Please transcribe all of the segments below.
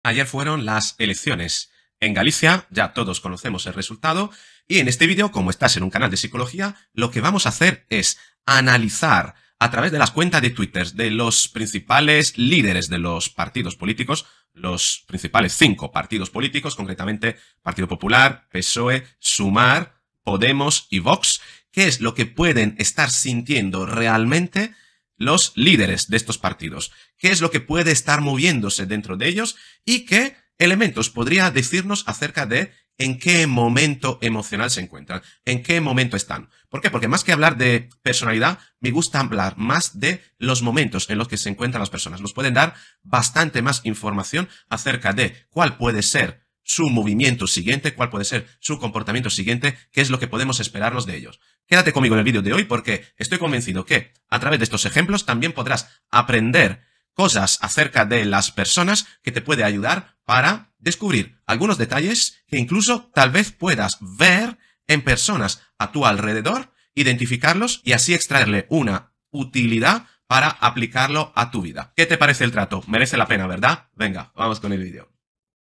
Ayer fueron las elecciones en Galicia, ya todos conocemos el resultado, y en este vídeo, como estás en un canal de psicología, lo que vamos a hacer es analizar a través de las cuentas de Twitter de los principales líderes de los partidos políticos, los principales 5 partidos políticos, concretamente Partido Popular, PSOE, Sumar, Podemos y Vox, qué es lo que pueden estar sintiendo realmente los líderes de estos partidos, qué es lo que puede estar moviéndose dentro de ellos y qué elementos podría decirnos acerca de en qué momento emocional se encuentran, en qué momento están. ¿Por qué? Porque más que hablar de personalidad, me gusta hablar más de los momentos en los que se encuentran las personas. Nos pueden dar bastante más información acerca de cuál puede ser su movimiento siguiente, cuál puede ser su comportamiento siguiente, qué es lo que podemos esperarnos de ellos. Quédate conmigo en el vídeo de hoy porque estoy convencido que a través de estos ejemplos también podrás aprender cosas acerca de las personas que te puede ayudar para descubrir algunos detalles que incluso tal vez puedas ver en personas a tu alrededor, identificarlos y así extraerle una utilidad para aplicarlo a tu vida. ¿Qué te parece el trato? Merece la pena, ¿verdad? Venga, vamos con el vídeo.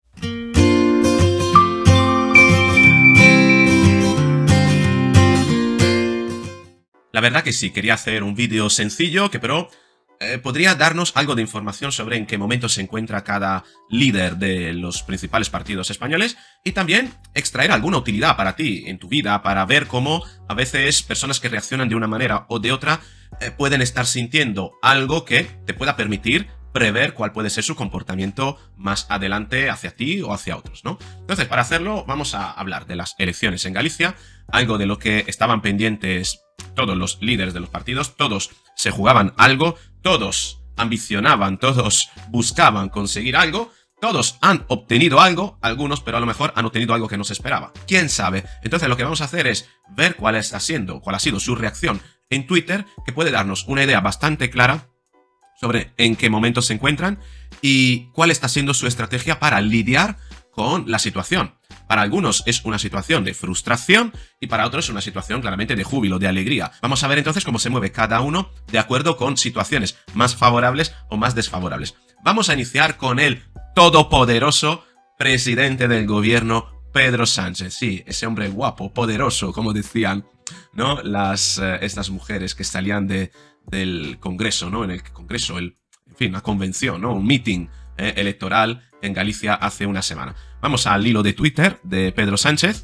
La verdad que sí, quería hacer un vídeo sencillo pero podría darnos algo de información sobre en qué momento se encuentra cada líder de los principales partidos españoles y también extraer alguna utilidad para ti en tu vida, para ver cómo a veces personas que reaccionan de una manera o de otra pueden estar sintiendo algo que te pueda permitir prever cuál puede ser su comportamiento más adelante hacia ti o hacia otros, ¿no? Entonces, para hacerlo, vamos a hablar de las elecciones en Galicia, algo de lo que estaban pendientes todos los líderes de los partidos, todos se jugaban algo, todos ambicionaban, todos buscaban conseguir algo, todos han obtenido algo, algunos, pero a lo mejor han obtenido algo que no se esperaba. ¿Quién sabe? Entonces lo que vamos a hacer es ver cuál ha sido su reacción en Twitter, que puede darnos una idea bastante clara sobre en qué momento se encuentran y cuál está siendo su estrategia para lidiar con la situación. Para algunos es una situación de frustración y para otros es una situación claramente de júbilo, de alegría. Vamos a ver entonces cómo se mueve cada uno de acuerdo con situaciones más favorables o más desfavorables. Vamos a iniciar con el todopoderoso presidente del gobierno, Pedro Sánchez. Sí, ese hombre guapo, poderoso, como decían, ¿no? Estas mujeres que salían del Congreso, ¿no? En el Congreso, en fin, una convención, ¿no? Un meeting electoral en Galicia hace una semana. Vamos al hilo de Twitter de Pedro Sánchez.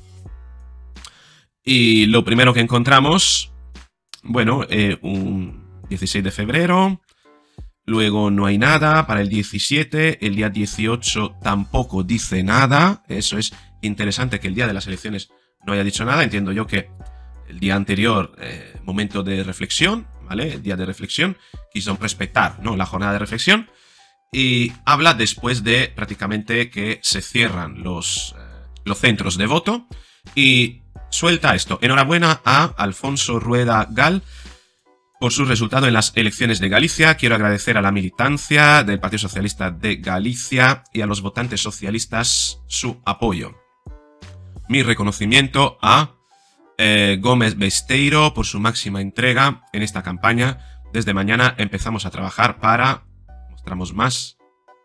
Y lo primero que encontramos, bueno, un 16 de febrero. Luego no hay nada para el 17. El día 18 tampoco dice nada. Eso es interesante que el día de las elecciones no haya dicho nada. Entiendo yo que el día anterior, momento de reflexión, ¿vale? El día de reflexión, quiso respetar, ¿no? La jornada de reflexión. Y habla después de prácticamente que se cierran los centros de voto y suelta esto. Enhorabuena a Alfonso Rueda Gal por su resultado en las elecciones de Galicia. Quiero agradecer a la militancia del Partido Socialista de Galicia y a los votantes socialistas su apoyo. Mi reconocimiento a Gómez Besteiro por su máxima entrega en esta campaña. Desde mañana empezamos a trabajar para... mostramos más.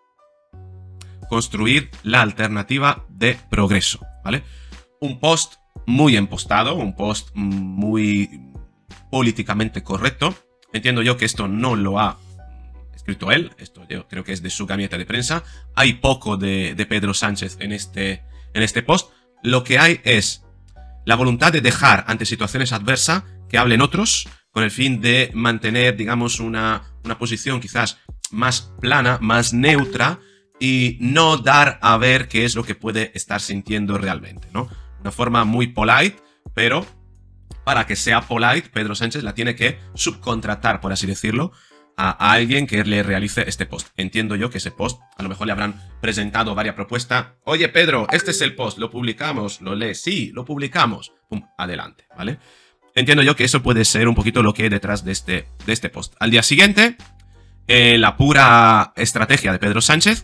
Construir la alternativa de progreso, ¿vale? Un post muy empostado, un post muy políticamente correcto. Entiendo yo que esto no lo ha escrito él, esto yo creo que es de su gabinete de prensa. Hay poco de Pedro Sánchez en este post. Lo que hay es la voluntad de dejar ante situaciones adversas que hablen otros, con el fin de mantener, digamos, una posición quizás más plana, más neutra y no dar a ver qué es lo que puede estar sintiendo realmente, ¿no? Una forma muy polite, pero para que sea polite, Pedro Sánchez la tiene que subcontratar, por así decirlo, a alguien que le realice este post. Entiendo yo que ese post, a lo mejor le habrán presentado varias propuestas. Oye, Pedro, este es el post, lo publicamos, lo lees, sí, lo publicamos. Pum, adelante, ¿vale? Entiendo yo que eso puede ser un poquito lo que hay detrás de este post. Al día siguiente, la pura estrategia de Pedro Sánchez,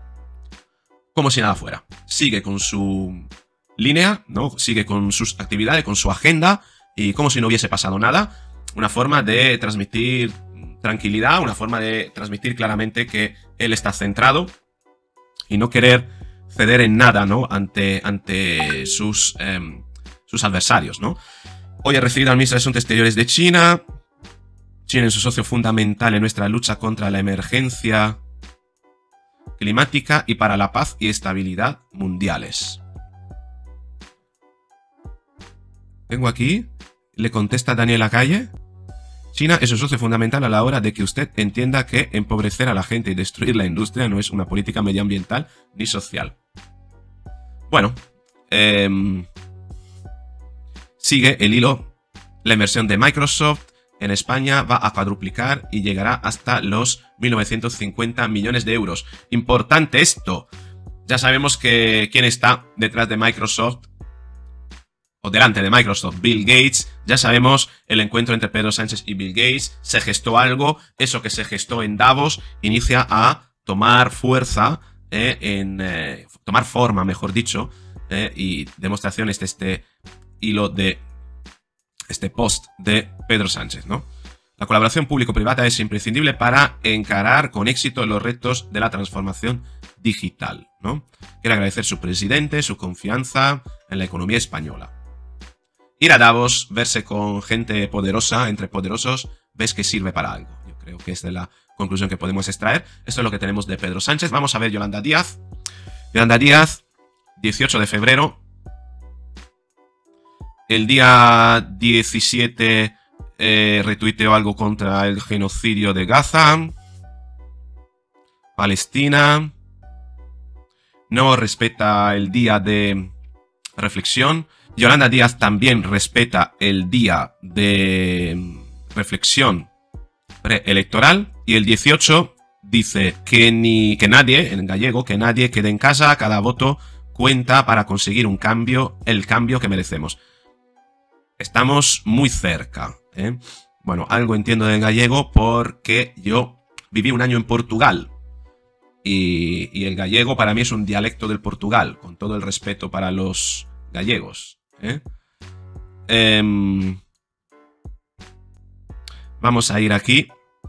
como si nada fuera. Sigue con su línea, ¿no? Sigue con sus actividades, con su agenda y como si no hubiese pasado nada. Una forma de transmitir tranquilidad, una forma de transmitir claramente que él está centrado y no querer ceder en nada, ¿no? Ante sus adversarios, ¿no? Hoy ha recibido al ministro de Asuntos Exteriores de China. China es un socio fundamental en nuestra lucha contra la emergencia climática y para la paz y estabilidad mundiales. Vengo aquí, le contesta Daniel Lacalle. China es un socio fundamental a la hora de que usted entienda que empobrecer a la gente y destruir la industria no es una política medioambiental ni social. Bueno, sigue el hilo. La inversión de Microsoft en España va a cuadruplicar y llegará hasta los 1.950 millones de euros. Importante esto. Ya sabemos que quién está detrás de Microsoft, o delante de Microsoft, Bill Gates. Ya sabemos el encuentro entre Pedro Sánchez y Bill Gates. Se gestó algo. Eso que se gestó en Davos inicia a tomar fuerza, tomar forma, mejor dicho, y demostraciones de este hilo de este post de Pedro Sánchez, ¿no? La colaboración público-privada es imprescindible para encarar con éxito los retos de la transformación digital, ¿no? Quiero agradecer a su presidente, su confianza en la economía española. Ir a Davos, verse con gente poderosa, entre poderosos, ves que sirve para algo. Yo creo que es de la conclusión que podemos extraer. Esto es lo que tenemos de Pedro Sánchez. Vamos a ver Yolanda Díaz. Yolanda Díaz, 18 de febrero. El día 17 retuiteó algo contra el genocidio de Gaza, Palestina. No respeta el día de reflexión. Yolanda Díaz también respeta el día de reflexión preelectoral. Y el 18 dice que nadie, en gallego, que nadie quede en casa, cada voto cuenta para conseguir un cambio, el cambio que merecemos. Estamos muy cerca, ¿eh? Bueno, algo entiendo del gallego porque yo viví un año en Portugal. Y el gallego para mí es un dialecto del Portugal, con todo el respeto para los gallegos, ¿eh? Vamos a ir aquí.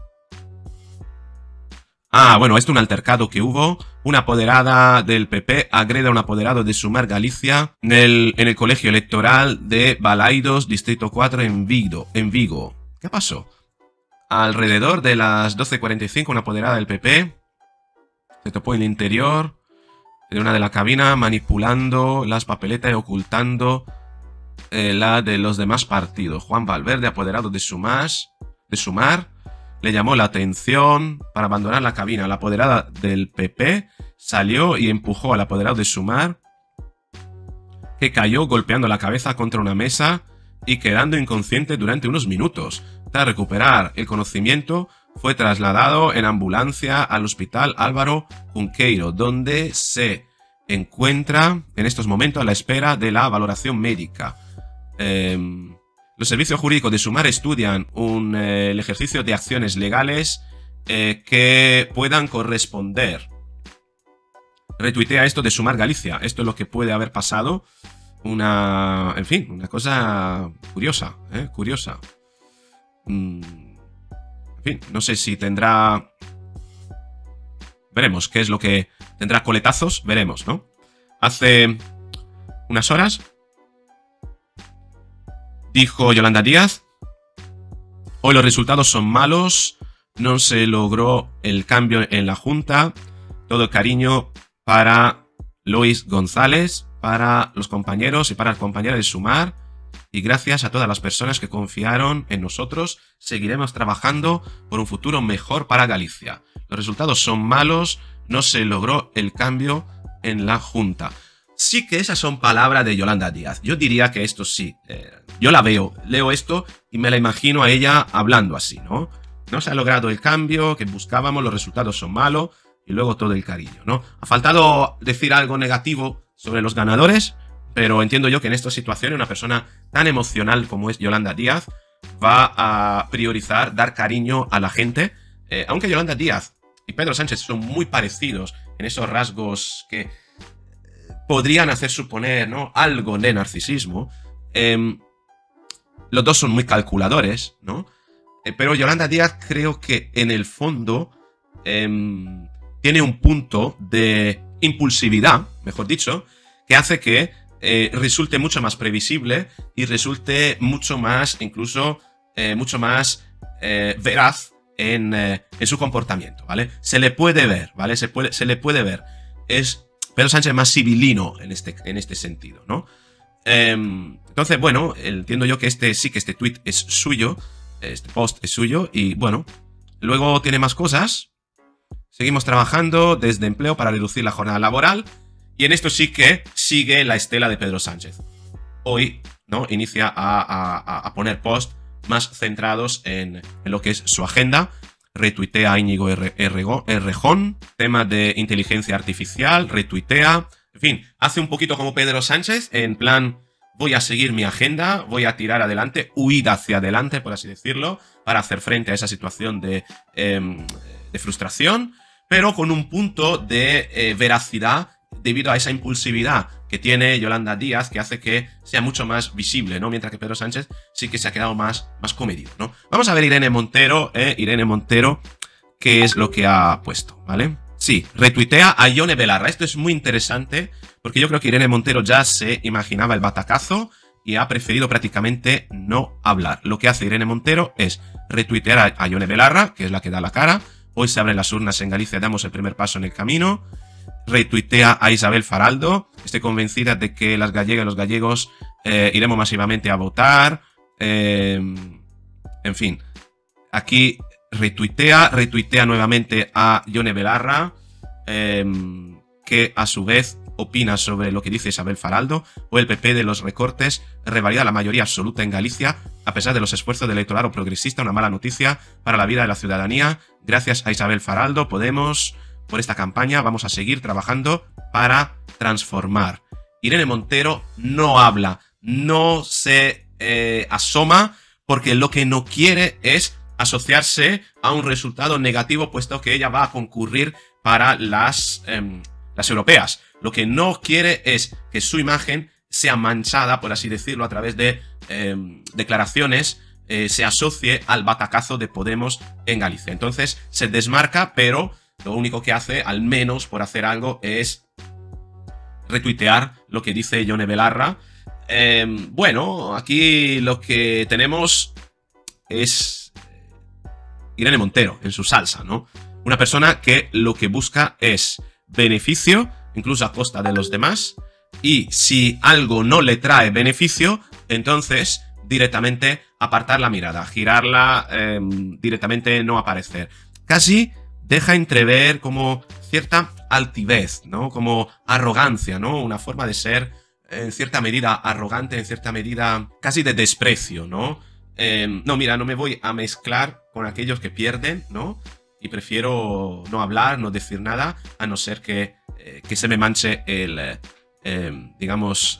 Ah, bueno, esto es un altercado que hubo. Una apoderada del PP agrede a un apoderado de Sumar Galicia en el colegio electoral de Balaidos, Distrito 4, en Vigo. ¿Qué pasó? Alrededor de las 12:45, una apoderada del PP se topó en el interior de una de la cabina manipulando las papeletas y ocultando la de los demás partidos. Juan Valverde, apoderado de Sumar, le llamó la atención para abandonar la cabina. La apoderada del PP salió y empujó al apoderado de Sumar, que cayó golpeando la cabeza contra una mesa y quedando inconsciente durante unos minutos. Tras recuperar el conocimiento, fue trasladado en ambulancia al hospital Álvaro Cunqueiro, donde se encuentra en estos momentos a la espera de la valoración médica. Los servicios jurídicos de Sumar estudian el ejercicio de acciones legales que puedan corresponder. Retuitea esto de Sumar Galicia. Esto es lo que puede haber pasado. En fin, una cosa curiosa, curiosa. En fin, no sé si tendrá... Veremos qué es lo que tendrá coletazos. Veremos, ¿no? Hace unas horas dijo Yolanda Díaz: hoy los resultados son malos, no se logró el cambio en la Junta. Todo el cariño para Luis González, para los compañeros y para las compañeras de Sumar. Y gracias a todas las personas que confiaron en nosotros, seguiremos trabajando por un futuro mejor para Galicia. Los resultados son malos, no se logró el cambio en la Junta. Sí que esas son palabras de Yolanda Díaz. Yo diría que esto sí. Yo la veo, leo esto y me la imagino a ella hablando así, ¿no? No se ha logrado el cambio que buscábamos, los resultados son malos y luego todo el cariño, ¿no? Ha faltado decir algo negativo sobre los ganadores, pero entiendo yo que en esta situación una persona tan emocional como es Yolanda Díaz va a priorizar dar cariño a la gente. Aunque Yolanda Díaz y Pedro Sánchez son muy parecidos en esos rasgos que podrían hacer suponer, ¿no?, algo de narcisismo. Los dos son muy calculadores, ¿no? Pero Yolanda Díaz creo que en el fondo tiene un punto de impulsividad, mejor dicho, que hace que resulte mucho más previsible y resulte mucho más, incluso, mucho más veraz en su comportamiento, ¿vale? Se le puede ver, ¿vale? Se le puede ver. Es Pedro Sánchez más civilino en este sentido, ¿no? Entonces, bueno, entiendo yo que este tweet es suyo, este post es suyo, y bueno, luego tiene más cosas. Seguimos trabajando desde empleo para reducir la jornada laboral, y en esto sí que sigue la estela de Pedro Sánchez. Hoy, ¿no? Inicia a poner posts más centrados en lo que es su agenda. Retuitea a Íñigo Errejón, temas de inteligencia artificial, retuitea. En fin, hace un poquito como Pedro Sánchez, en plan, voy a seguir mi agenda, voy a tirar adelante, huir hacia adelante, por así decirlo, para hacer frente a esa situación de frustración, pero con un punto de veracidad debido a esa impulsividad que tiene Yolanda Díaz, que hace que sea mucho más visible, ¿no? Mientras que Pedro Sánchez sí que se ha quedado más comedido, ¿no? Vamos a ver Irene Montero, qué es lo que ha puesto, ¿vale? Sí, retuitea a Ione Belarra. Esto es muy interesante porque yo creo que Irene Montero ya se imaginaba el batacazo y ha preferido prácticamente no hablar. Lo que hace Irene Montero es retuitear a Ione Belarra, que es la que da la cara. Hoy se abren las urnas en Galicia, damos el primer paso en el camino. Retuitea a Isabel Faraldo. Estoy convencida de que las gallegas y los gallegos iremos masivamente a votar. En fin, aquí retuitea nuevamente a Ione Belarra, que a su vez opina sobre lo que dice Isabel Faraldo. O el PP de los recortes revalida la mayoría absoluta en Galicia, a pesar de los esfuerzos del electorado progresista. Una mala noticia para la vida de la ciudadanía. Gracias a Isabel Faraldo Podemos por esta campaña. Vamos a seguir trabajando para transformar. Irene Montero no habla, no se asoma, porque lo que no quiere es asociarse a un resultado negativo, puesto que ella va a concurrir para las europeas. Lo que no quiere es que su imagen sea manchada, por así decirlo, a través de declaraciones, se asocie al batacazo de Podemos en Galicia. Entonces se desmarca, pero lo único que hace, al menos por hacer algo, es retuitear lo que dice Ione Belarra. Bueno, aquí lo que tenemos es Irene Montero en su salsa, ¿no? Una persona que lo que busca es beneficio, incluso a costa de los demás, y si algo no le trae beneficio, entonces directamente apartar la mirada, girarla, directamente no aparecer. Casi deja entrever como cierta altivez, ¿no? Como arrogancia, ¿no? Una forma de ser en cierta medida arrogante, en cierta medida casi de desprecio, ¿no? No, mira, no me voy a mezclar con aquellos que pierden, ¿no? Y prefiero no hablar, no decir nada, a no ser que se me manche digamos,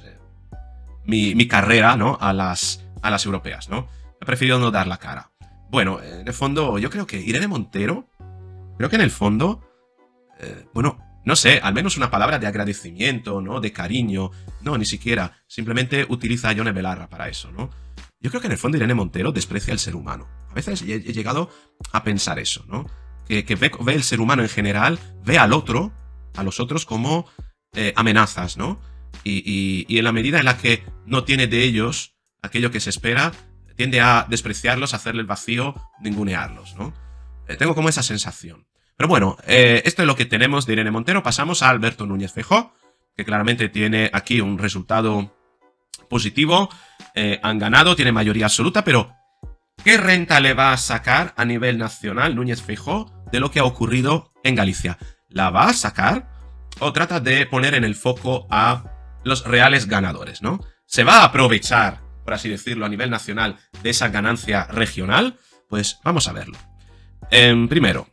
mi carrera, ¿no? A las europeas, ¿no? He preferido no dar la cara. Bueno, en el fondo, yo creo que Irene Montero, creo que en el fondo, bueno, no sé, al menos una palabra de agradecimiento, ¿no? De cariño, no, ni siquiera, simplemente utiliza a Ione Belarra para eso, ¿no? Yo creo que en el fondo Irene Montero desprecia al ser humano. A veces he llegado a pensar eso, ¿no? Que ve el ser humano en general, ve al otro, a los otros como amenazas, ¿no? Y en la medida en la que no tiene de ellos aquello que se espera, tiende a despreciarlos, a hacerle el vacío, ningunearlos, ¿no? Tengo como esa sensación. Pero bueno, esto es lo que tenemos de Irene Montero. Pasamos a Alberto Núñez Feijóo, que claramente tiene aquí un resultado positivo. Han ganado, tiene mayoría absoluta, pero ¿qué renta le va a sacar a nivel nacional Núñez Feijóo de lo que ha ocurrido en Galicia? ¿La va a sacar o trata de poner en el foco a los reales ganadores, ¿no? ¿Se va a aprovechar, por así decirlo, a nivel nacional de esa ganancia regional? Pues vamos a verlo. Primero,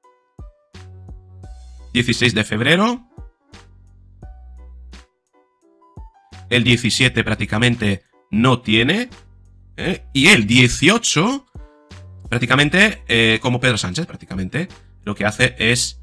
16 de febrero. El 17 prácticamente no tiene. Y el 18, prácticamente, como Pedro Sánchez, prácticamente, lo que hace es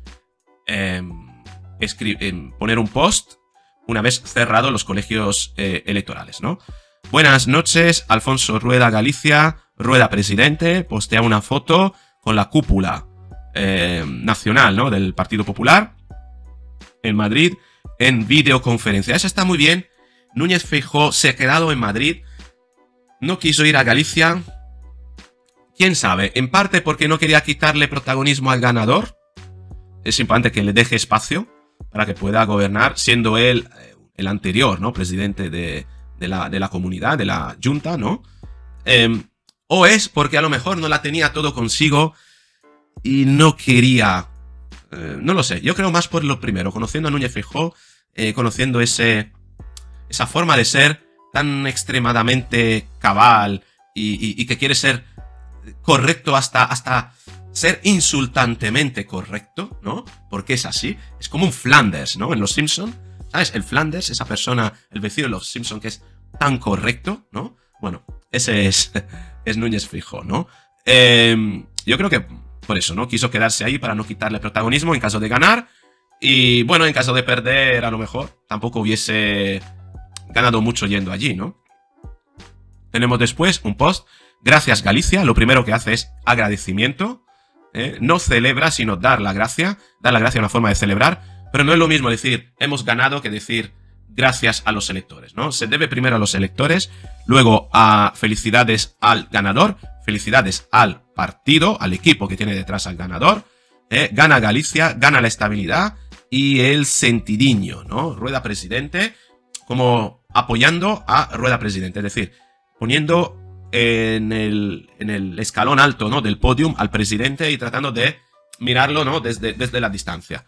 poner un post una vez cerrados los colegios electorales, ¿no? Buenas noches, Alfonso Rueda, Galicia, Rueda presidente, postea una foto con la cúpula nacional, ¿no? Del Partido Popular. en Madrid en videoconferencia. Eso está muy bien. Núñez Feijóo se ha quedado en Madrid. No quiso ir a Galicia. ¿Quién sabe? En parte porque no quería quitarle protagonismo al ganador. Es importante que le deje espacio para que pueda gobernar, siendo él el anterior, ¿no? Presidente de la comunidad, de la Junta, ¿no? O es porque a lo mejor no la tenía todo consigo y no quería... no lo sé, yo creo más por lo primero, conociendo a Núñez Feijóo, conociendo esa forma de ser tan extremadamente cabal y que quiere ser correcto hasta ser insultantemente correcto, ¿no? Porque es así, es como un Flanders, ¿no? En Los Simpson, ¿sabes? El Flanders, esa persona, el vecino de Los Simpson que es tan correcto, ¿no? Bueno, ese es Núñez Feijóo, ¿no? Yo creo que por eso, ¿no? Quiso quedarse ahí para no quitarle protagonismo en caso de ganar. Y bueno, en caso de perder, a lo mejor tampoco hubiese ganado mucho yendo allí, ¿no? Tenemos después un post. Gracias, Galicia. Lo primero que hace es agradecimiento. No celebra, sino dar la gracia. Dar la gracia es una forma de celebrar. Pero no es lo mismo decir hemos ganado que decir gracias a los electores, ¿no? Se debe primero a los electores, luego a felicidades al ganador, felicidades al partido, al equipo que tiene detrás al ganador. Gana Galicia, gana la estabilidad y el sentidiño, ¿no? Rueda presidente, como apoyando a Rueda presidente, es decir, poniendo en el escalón alto, ¿no? Del podium al presidente y tratando de mirarlo, ¿no? Desde la distancia.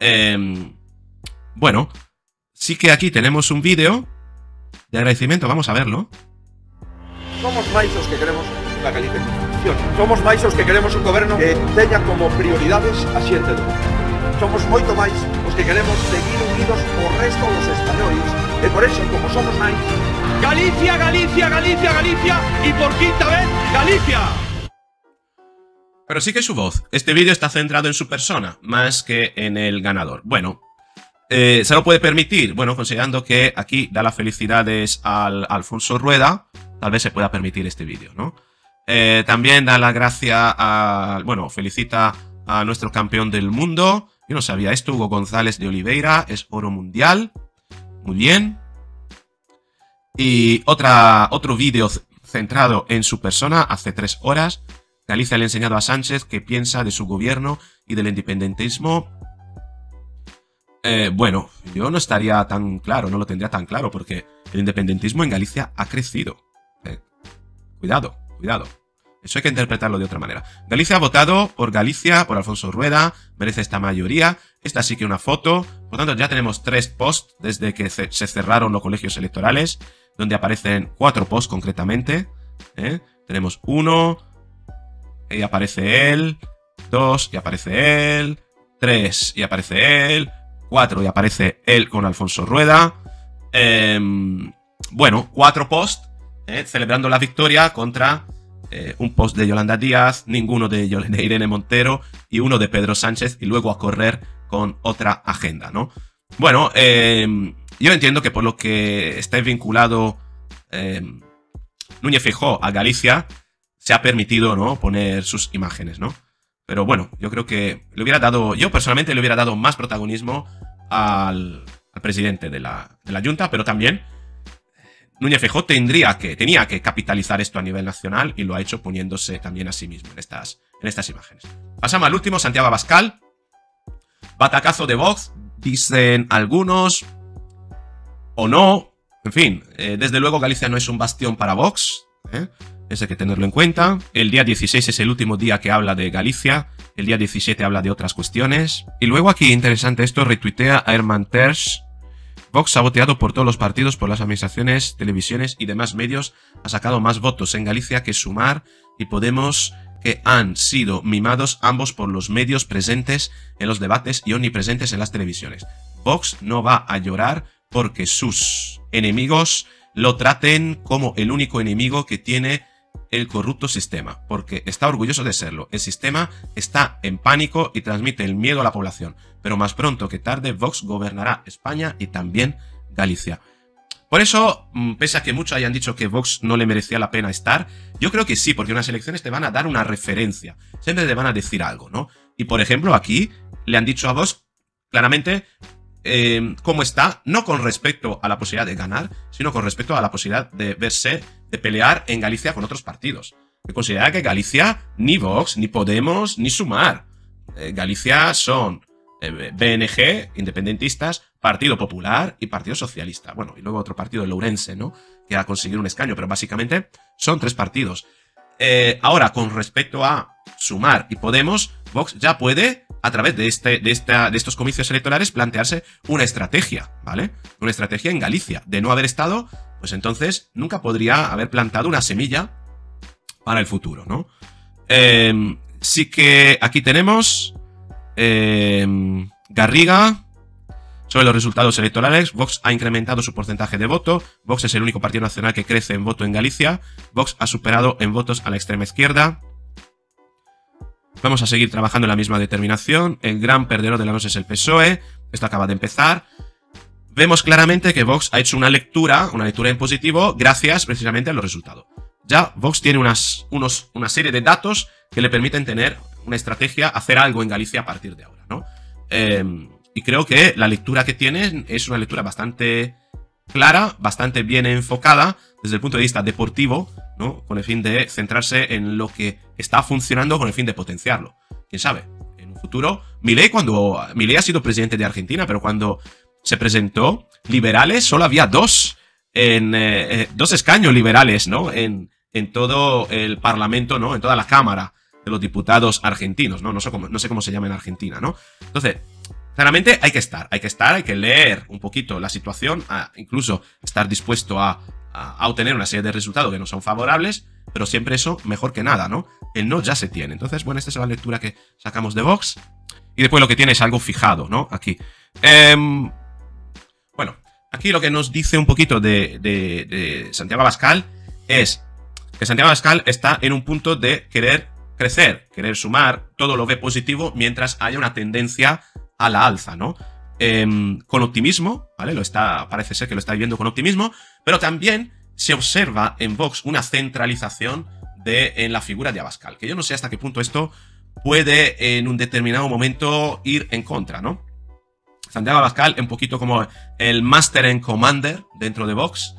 Bueno, sí que aquí tenemos un vídeo de agradecimiento, vamos a verlo. Somos máis os que queremos la Galicia. Somos máis os que queremos un goberno que teña como prioridades a xente do mundo. Somos moito máis os que queremos seguir unidos o resto dos españoles. E por eso, como somos máis, Galicia, Galicia, Galicia, Galicia y por quinta vez, Galicia. Pero sí que su voz. Este vídeo está centrado en su persona, más que en el ganador. Bueno, ¿se lo puede permitir? Bueno, considerando que aquí da las felicidades al Alfonso Rueda, tal vez se pueda permitir este vídeo, ¿no? También da la gracia bueno, felicita a nuestro campeón del mundo. Yo no sabía esto, Hugo González de Oliveira, es oro mundial. Muy bien. Y otro vídeo centrado en su persona, hace 3 horas. Galicia le ha enseñado a Sánchez qué piensa de su gobierno y del independentismo. Bueno, yo no estaría tan claro, no lo tendría tan claro, porque el independentismo en Galicia ha crecido. Cuidado, cuidado. Eso hay que interpretarlo de otra manera. Galicia ha votado por Galicia, por Alfonso Rueda, merece esta mayoría. Esta sí que una foto. Por tanto, ya tenemos 3 posts desde que se cerraron los colegios electorales, donde aparecen 4 posts concretamente. Tenemos 1, y aparece él, 2, y aparece él, 3, y aparece él, 4, y aparece él con Alfonso Rueda. Bueno, 4 posts celebrando la victoria contra un post de Yolanda Díaz, ninguno de Irene Montero y uno de Pedro Sánchez, y luego a correr con otra agenda, ¿no? Bueno, yo entiendo que por lo que está vinculado Núñez Feijóo a Galicia, se ha permitido, ¿no?, poner sus imágenes, ¿no? Pero bueno, yo creo que le hubiera dado, yo personalmente le hubiera dado más protagonismo al presidente de la Junta, pero también Núñez Feijóo tenía que capitalizar esto a nivel nacional y lo ha hecho poniéndose también a sí mismo en estas imágenes. Pasamos al último, Santiago Abascal. Batacazo de Vox, dicen algunos, o no. En fin, desde luego Galicia no es un bastión para Vox, eso hay que tenerlo en cuenta. El día 16 es el último día que habla de Galicia. El día 17 habla de otras cuestiones. Y luego aquí, interesante esto, retuitea a Herman Tersch. Vox ha voteado por todos los partidos, por las administraciones, televisiones y demás medios. Ha sacado más votos en Galicia que Sumar y Podemos, que han sido mimados ambos por los medios presentes en los debates y omnipresentes en las televisiones. Vox no va a llorar porque sus enemigos lo traten como el único enemigo que tiene el corrupto sistema, porque está orgulloso de serlo. El sistema está en pánico y transmite el miedo a la población, pero más pronto que tarde Vox gobernará España y también Galicia. Por eso, pese a que muchos hayan dicho que Vox no le merecía la pena estar, yo creo que sí, porque unas elecciones te van a dar una referencia, siempre te van a decir algo, ¿no? Y por ejemplo, aquí le han dicho a Vox claramente cómo está, no con respecto a la posibilidad de ganar, sino con respecto a la posibilidad de verse, de pelear en Galicia con otros partidos. Que considera que Galicia ni Vox, ni Podemos, ni Sumar. Galicia son BNG, independentistas, Partido Popular y Partido Socialista. Bueno, y luego otro partido, el Ourense, ¿no? Que ha conseguido un escaño, pero básicamente son 3 partidos. Ahora, con respecto a Sumar y Podemos, Vox ya puede, a través de estos comicios electorales, plantearse una estrategia, ¿vale? Una estrategia en Galicia. De no haber estado, pues entonces nunca podría haber plantado una semilla para el futuro, ¿no? Sí que aquí tenemos Garriga. Sobre los resultados electorales, Vox ha incrementado su porcentaje de voto. Vox es el único partido nacional que crece en voto en Galicia. Vox ha superado en votos a la extrema izquierda. Vamos a seguir trabajando en la misma determinación. El gran perdedor de la noche es el PSOE. Esto acaba de empezar. Vemos claramente que Vox ha hecho una lectura en positivo gracias precisamente a los resultados. Ya Vox tiene una serie de datos que le permiten tener una estrategia, hacer algo en Galicia a partir de ahora, ¿no? Y creo que la lectura que tienen es una lectura bastante clara, bastante bien enfocada desde el punto de vista deportivo, ¿no? Con el fin de centrarse en lo que está funcionando con el fin de potenciarlo. ¿Quién sabe? En un futuro, Milei ha sido presidente de Argentina, pero cuando se presentó liberales solo había 2 escaños liberales, ¿no? En todo el parlamento, ¿no? En toda la cámara de los diputados argentinos, ¿no? No sé cómo se llama en Argentina, ¿no? Entonces, claramente hay que leer un poquito la situación, incluso estar dispuesto a obtener una serie de resultados que no son favorables, pero siempre eso mejor que nada, ¿no? El no ya se tiene. Entonces, bueno, esta es la lectura que sacamos de Vox. Y después lo que tiene es algo fijado, ¿no? Aquí. Bueno, aquí lo que nos dice un poquito de Santiago Abascal es que Santiago Abascal está en un punto de querer crecer, querer sumar, todo lo ve positivo mientras haya una tendencia a la alza, ¿no? Con optimismo, ¿vale? Parece ser que lo está viviendo con optimismo, pero también se observa en Vox una centralización en la figura de Abascal, que yo no sé hasta qué punto esto puede en un determinado momento ir en contra, ¿no? Santiago Abascal, un poquito como el Master and Commander dentro de Vox,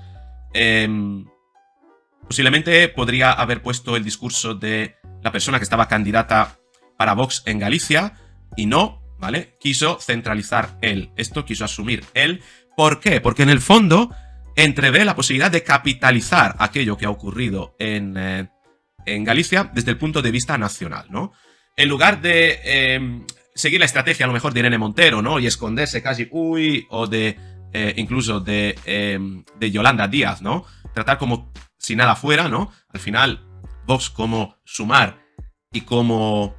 posiblemente podría haber puesto el discurso de la persona que estaba candidata para Vox en Galicia y no, ¿vale? Quiso centralizar él. Esto quiso asumir él. ¿Por qué? Porque en el fondo entrevé la posibilidad de capitalizar aquello que ha ocurrido en Galicia desde el punto de vista nacional, ¿no? En lugar de seguir la estrategia a lo mejor de Irene Montero, ¿no? Y esconderse casi, o de incluso de Yolanda Díaz, ¿no? Tratar como si nada fuera, ¿no? Al final, Vox como Sumar y como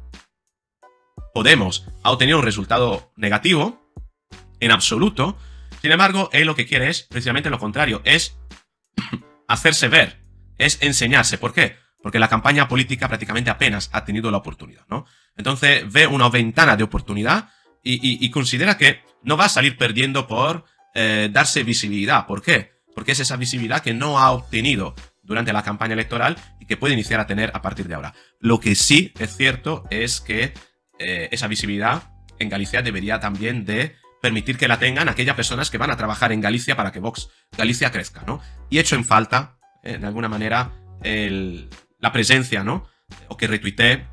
Podemos ha obtenido un resultado negativo, en absoluto. Sin embargo, él lo que quiere es precisamente lo contrario, es hacerse ver, es enseñarse. ¿Por qué? Porque la campaña política prácticamente apenas ha tenido la oportunidad, ¿no? Entonces ve una ventana de oportunidad y considera que no va a salir perdiendo por darse visibilidad. ¿Por qué? Porque es esa visibilidad que no ha obtenido durante la campaña electoral y que puede iniciar a tener a partir de ahora. Lo que sí es cierto es que esa visibilidad en Galicia debería también de permitir que la tengan aquellas personas que van a trabajar en Galicia para que Vox Galicia crezca, ¿no? Y hecho en falta, de alguna manera, la presencia, ¿no? O que retuitee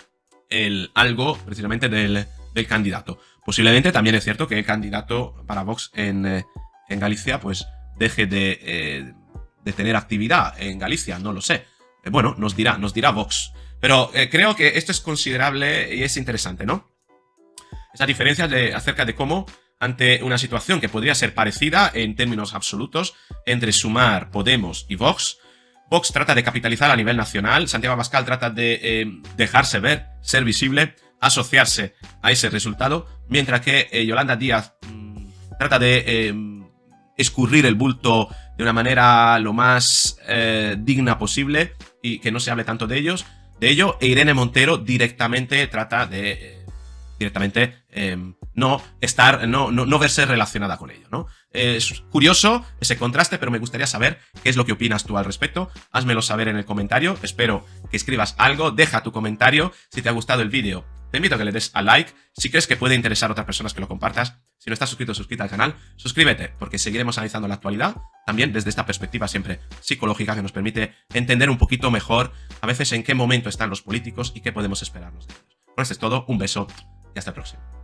algo precisamente del candidato. Posiblemente también es cierto que el candidato para Vox en Galicia, pues, deje de tener actividad en Galicia, no lo sé. Bueno, nos dirá Vox. Pero creo que esto es considerable y es interesante, ¿no? Esa diferencia acerca de cómo, ante una situación que podría ser parecida en términos absolutos entre Sumar, Podemos y Vox, Vox trata de capitalizar a nivel nacional, Santiago Abascal trata de dejarse ver, ser visible, asociarse a ese resultado, mientras que Yolanda Díaz trata de escurrir el bulto de una manera lo más digna posible y que no se hable tanto de ello, e Irene Montero directamente trata de directamente no verse relacionada con ello, ¿no? Es curioso ese contraste, pero me gustaría saber qué es lo que opinas tú al respecto. Házmelo saber en el comentario, espero que escribas algo, deja tu comentario. Si te ha gustado el vídeo, te invito a que le des a like. Si crees que puede interesar a otras personas, que lo compartas. Si no estás suscrito, suscríbete al canal, suscríbete, porque seguiremos analizando la actualidad, también desde esta perspectiva siempre psicológica que nos permite entender un poquito mejor a veces en qué momento están los políticos y qué podemos esperarnos de ellos. Bueno, esto es todo, un beso y hasta el próximo.